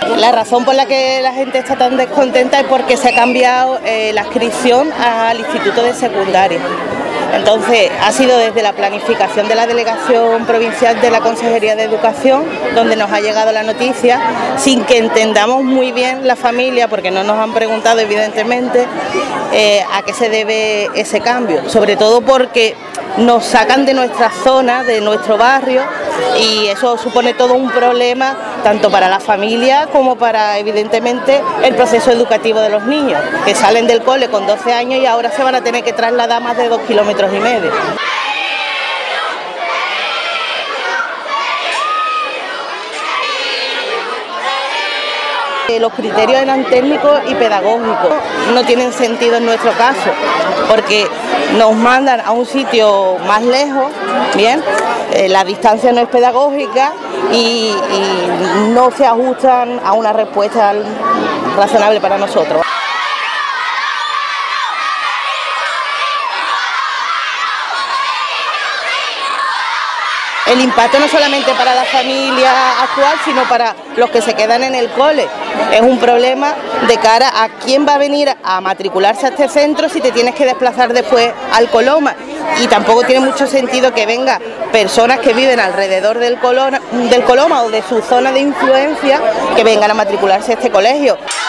La razón por la que la gente está tan descontenta es porque se ha cambiado la inscripción al instituto de secundaria. Entonces, ha sido desde la planificación de la Delegación Provincial de la Consejería de Educación donde nos ha llegado la noticia, sin que entendamos muy bien la familia, porque no nos han preguntado evidentemente a qué se debe ese cambio, sobre todo porque nos sacan de nuestra zona, de nuestro barrio, y eso supone todo un problema tanto para la familia como para evidentemente el proceso educativo de los niños, que salen del cole con 12 años y ahora se van a tener que trasladar más de 2,5 kilómetros. Los criterios eran técnicos y pedagógicos, no tienen sentido en nuestro caso, porque nos mandan a un sitio más lejos, bien, la distancia no es pedagógica y no se ajustan a una respuesta razonable para nosotros. El impacto no solamente para la familia actual, sino para los que se quedan en el cole. Es un problema de cara a quién va a venir a matricularse a este centro si te tienes que desplazar después al Coloma. Y tampoco tiene mucho sentido que vengan personas que viven alrededor del Coloma o de su zona de influencia, que vengan a matricularse a este colegio.